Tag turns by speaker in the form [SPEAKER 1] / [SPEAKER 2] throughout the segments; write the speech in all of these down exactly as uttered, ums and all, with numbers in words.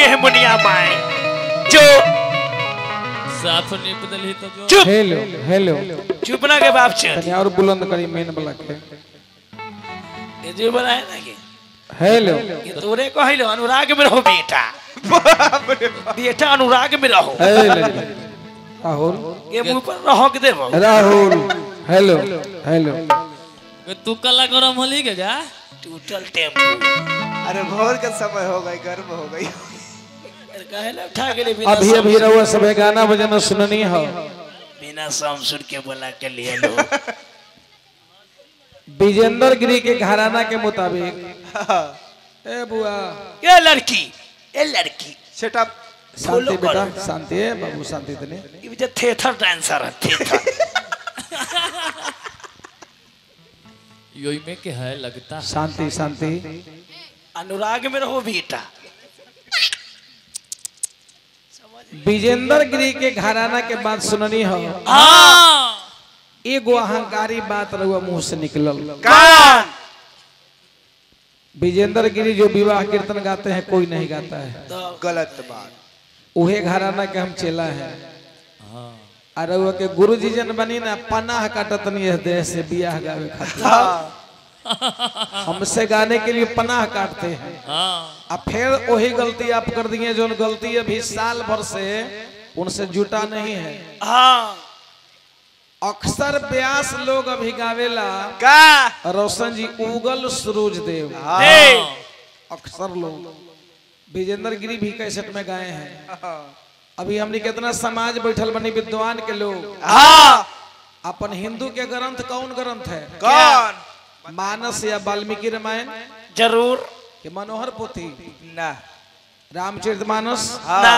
[SPEAKER 1] है मुनिया माए जो
[SPEAKER 2] साफ नहीं बदली तो जो
[SPEAKER 1] चुप
[SPEAKER 3] हेलो हेलो
[SPEAKER 1] चुप ना के बाप चल
[SPEAKER 3] तनी और बुलंद करी मेन वाला के
[SPEAKER 1] ये जो बनाए ना के
[SPEAKER 3] हेलो
[SPEAKER 1] ये तोरे कहलो अनुराग में रहो बेटा बेटा अनुराग में रहो
[SPEAKER 3] हेलो राहुल
[SPEAKER 1] ये मुंह पर रहो के देबो
[SPEAKER 3] राहुल हेलो हेलो
[SPEAKER 2] तू कला गरम होली के जा
[SPEAKER 1] टूटल टेम्पो
[SPEAKER 4] अरे भोर का समय हो गई गर्म हो गई
[SPEAKER 1] कहले उठा के बिना
[SPEAKER 3] अभी अभी रहुआ सब गाना बजाना सुननी हो
[SPEAKER 1] बिना समसुर के बोला के लिए लो
[SPEAKER 3] विजेंद्र गिरी के घराना के मुताबिक ए बुआ
[SPEAKER 1] ये लड़की ये लड़की
[SPEAKER 4] सेट अप
[SPEAKER 3] शांति बेटा शांति है बाबू शांति तने
[SPEAKER 1] ये भी थिएटर डांसर है थिएटर
[SPEAKER 2] योई में के है लगता
[SPEAKER 3] शांति शांति
[SPEAKER 1] अनुराग में रहो बेटा
[SPEAKER 3] विजेंद्र गिरी के घराना के बात सुननी हो
[SPEAKER 1] हाँ
[SPEAKER 3] एगो अहंकारी बात रहुआ मुंह से निकलल
[SPEAKER 1] कान
[SPEAKER 3] विजेंद्र गिरी जो विवाह कीर्तन गाते हैं कोई नहीं गाता है
[SPEAKER 4] गलत बात
[SPEAKER 3] उहे घराना के हम चेला है और रहुआ के गुरु जी जन बनी ना पनाह काटत नहीं है देश से बियाह गावे खातिर हमसे गाने के लिए पनाह काटते हैं
[SPEAKER 2] हाँ
[SPEAKER 3] अब फिर वही गलती आप कर दिए जो गलती अभी साल भर से उनसे जुटा नहीं है
[SPEAKER 1] हाँ
[SPEAKER 3] अक्सर ब्यास लोग अभी गावेला
[SPEAKER 4] का
[SPEAKER 3] रोशन जी उगल सूरज देव
[SPEAKER 1] देव
[SPEAKER 3] अक्सर लोग विजेंद्र गिरी भी कैसेट में गाए हैं अभी हमने कितना समाज बैठल बनी विद्वान के लोग
[SPEAKER 1] हाँ
[SPEAKER 3] अपन हिंदू के ग्रंथ कौन ग्रंथ है
[SPEAKER 4] कौन
[SPEAKER 3] मानस या वाल्मीकि रामायण
[SPEAKER 1] जरूर
[SPEAKER 3] कि मनोहर पोथी
[SPEAKER 4] ना
[SPEAKER 3] रामचरितमानस
[SPEAKER 1] ना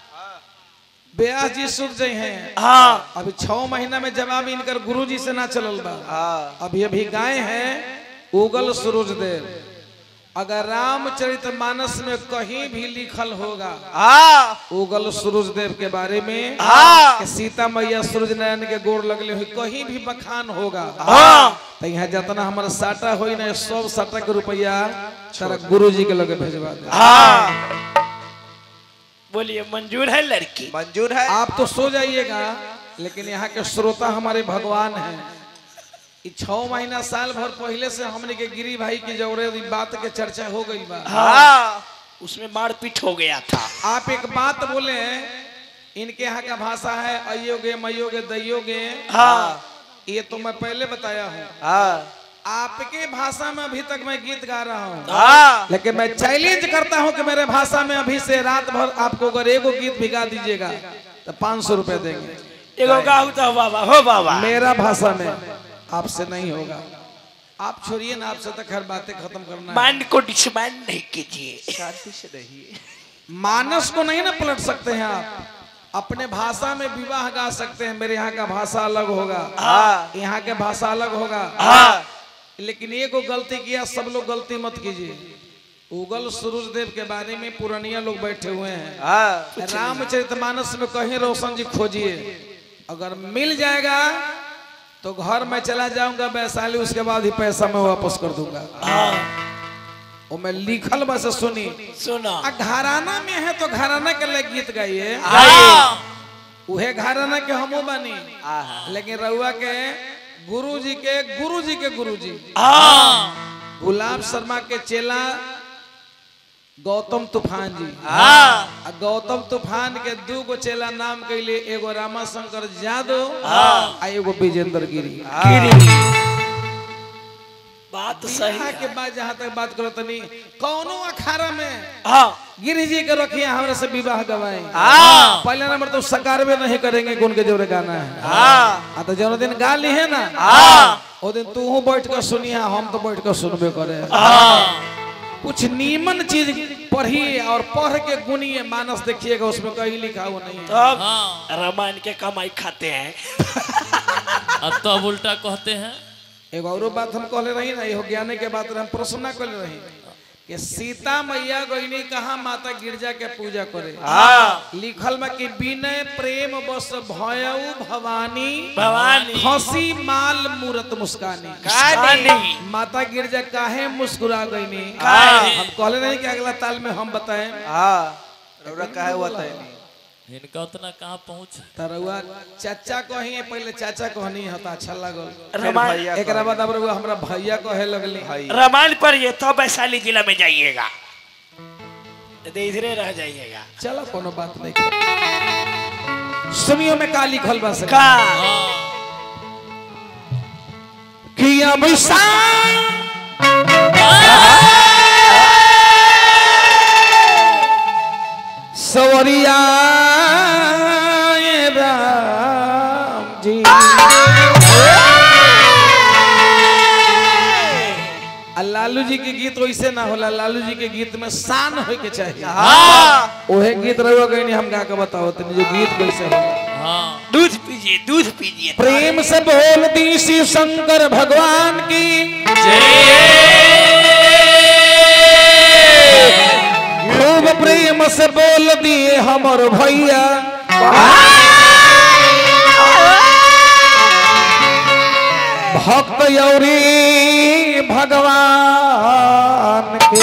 [SPEAKER 3] ब्यास जी सुख जय हैं
[SPEAKER 1] हाँ
[SPEAKER 3] अभी छह महीना में जवाब इनकर गुरु जी से ना चलल बा
[SPEAKER 4] हाँ
[SPEAKER 3] अभी अभी गाए हैं उगल सूरज देव अगर रामचरितमानस में कहीं भी लिखल होगा
[SPEAKER 4] हाँ
[SPEAKER 3] उगल सूरज देव के बारे में
[SPEAKER 4] हाँ
[SPEAKER 3] कि सीता मैया सूरज नारायण के गोर लगले हुई कहीं भी बखान होगा
[SPEAKER 1] हाँ
[SPEAKER 3] तो यहाँ जितना हमारा साटा हो ना सब साटा के रुपया तारा गुरु जी के लगे भेजवा दे
[SPEAKER 1] हाँ बोलिए मंजूर है लड़की
[SPEAKER 4] मंजूर है
[SPEAKER 3] आप तो सो जाइएगा लेकिन यहाँ के श्रोता हमारे भगवान हैं छह महीना साल भर पहले से हमने के गिरी भाई की जौरे बात के चर्चा हो गई बा
[SPEAKER 1] हाँ उसमें मारपीट हो गया था
[SPEAKER 3] आप एक बात बोले इनके यहाँ का भाषा है अयोगे मयोगे दयोगे
[SPEAKER 1] हाँ
[SPEAKER 3] ये तो मैं पहले बताया हूँ
[SPEAKER 4] हाँ
[SPEAKER 3] आपके भाषा में अभी तक मैं गीत गा रहा हूँ
[SPEAKER 4] हाँ
[SPEAKER 3] लेकिन मैं चैलेंज करता हूँ कि मेरे भाषा में अभी से रात भर आपको अगर एगो गीत भी गा दीजिएगा तो पाँच सौ रुपए देंगे
[SPEAKER 1] एगो गाऊ तो बाबा हो बाबा
[SPEAKER 3] मेरा भाषा में आपसे नहीं होगा आप छोड़िए ना आपसे तो खैर बातें खत्म करना है
[SPEAKER 1] माइंड को डिसमाइंड नहीं कीजिए
[SPEAKER 4] शांति से रहिए
[SPEAKER 3] मानस को नहीं ना पलट सकते हैं आप अपने भाषा में विवाह गा सकते हैं मेरे यहाँ का भाषा अलग होगा
[SPEAKER 4] हाँ
[SPEAKER 3] यहाँ के भाषा अलग होगा
[SPEAKER 4] हाँ
[SPEAKER 3] लेकिन ये को गलती किया सब लोग गलती मत कीजिए उगल सूरज देव के बारे में पुरानिया लोग बैठे हुए हैं
[SPEAKER 4] हाँ
[SPEAKER 3] रामचरितमानस में कहीं रोशन जी खोजिए अगर मिल जाएगा तो घर में चला जाऊंगा वैशाली उसके बाद ही पैसा मैं वापस कर दूंगा वो मैं लिखल बस सुनी
[SPEAKER 1] सुना
[SPEAKER 3] आ घराना में है तो घराना के लिए गीत गाइए उहे घराना के हमो बनी लेकिन रउआ के गुरु जी के गुरु जी के गुरु जी गुलाब शर्मा के चेला गौतम तूफान जी हाँ गौतम तूफान के दू गो चेला नाम के लिए एगो रामाशंकर यादव आ एगो विजेंद्र गिरी
[SPEAKER 1] बात सही
[SPEAKER 3] बियाह के बाद जहाँ तक बात करो तनी कौनो अखाड़ा में
[SPEAKER 1] हाँ
[SPEAKER 3] गिरी जी के रखिए हमारे से विवाह गवाए
[SPEAKER 4] हाँ
[SPEAKER 3] पहले नंबर तो सकारवे नहीं करेंगे कौन के जोरे गाना है
[SPEAKER 4] हाँ
[SPEAKER 3] तो जो दिन गा ली है ना
[SPEAKER 4] हाँ
[SPEAKER 3] वो दिन तू बैठ कर सुनिए हम तो बैठ कर सुनबे करे कुछ नीमन चीज पढ़िए और पढ़ के गुनिए मानस देखिएगा उसमें कहीं लिखा हुआ नहीं है
[SPEAKER 1] तब रामायण के कमाई खाते हैं
[SPEAKER 2] अब तो उल्टा कहते हैं
[SPEAKER 3] एगो और बात हम कहले रही ना ये ज्ञान के बात हम प्रश्न ना कहले रही कि सीता मैया गईनी कहा माता गिरजा के पूजा करे
[SPEAKER 4] हाँ
[SPEAKER 3] लिखल में कि विनय प्रेम बस भयऊ भवानी
[SPEAKER 1] भवानी
[SPEAKER 3] हंसी माल मूरत मुस्कानी
[SPEAKER 1] कहानी
[SPEAKER 3] माता गिरजा काहे मुस्कुरा गईनी
[SPEAKER 1] काहे?
[SPEAKER 3] हम कहले नहीं कि अगला ताल में हम बताएं
[SPEAKER 4] हाँ रउरा काहे हुआ था
[SPEAKER 2] इनका उतना कहाँ पहुँच
[SPEAKER 3] तरवा चाचा कही पहले चाचा कहनी हता अच्छा लागल
[SPEAKER 1] रामायण
[SPEAKER 3] एक बाद अब रउआ हमरा भैया कहे लगली
[SPEAKER 1] रामायण पर ये तो वैशाली जिला में जाइएगा, इधरे रह जाइएगा।
[SPEAKER 3] चलो कोनो बात नहीं। सुनियो में का लिखल बा सका
[SPEAKER 1] का
[SPEAKER 3] कि अब सवरिया राम जी लालू जी के गीत वैसे ना होला, लालू जी के गीत में शान होए के चाहिए। ओहे गीत रहुआ गई हम गा के बताओ तनी जो गीत कैसे होला।
[SPEAKER 2] हाँ
[SPEAKER 1] दूध पीजिए, दूध पीजिए।
[SPEAKER 3] प्रेम से बोल दी शिव शंकर भगवान की खूब प्रेम से बोल दिए हमर भैया भक्त यौरी भगवान के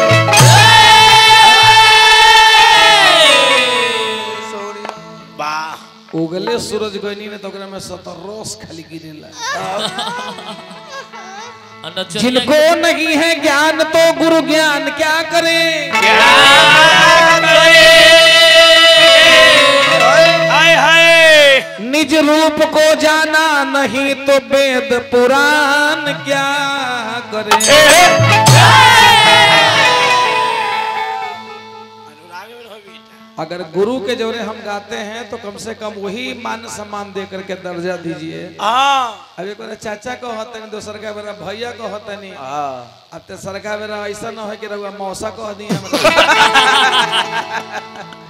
[SPEAKER 1] वाह
[SPEAKER 3] उगले सूरज गनी ने तो ओकरा में सतरोस खाली गिरेला। जिनको नहीं है ज्ञान तो गुरु ज्ञान क्या करे,
[SPEAKER 1] हाय हाय
[SPEAKER 3] निज रूप को जाना नहीं तो वेद पुराण क्या करे। अगर गुरु के जोरे हम गाते हैं तो कम से कम वही मान सम्मान दे करके दर्जा दीजिए। अब एक बार चाचा को होता नहीं, दूसर का बेरा भैया को होता नहीं, अब तो सरका बेरा ऐसा ना है कि रहुआ मौसा कह दी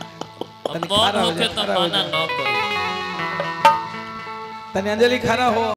[SPEAKER 2] मन होके तो माना न करो।
[SPEAKER 3] तनी अंजलि खड़ा हो।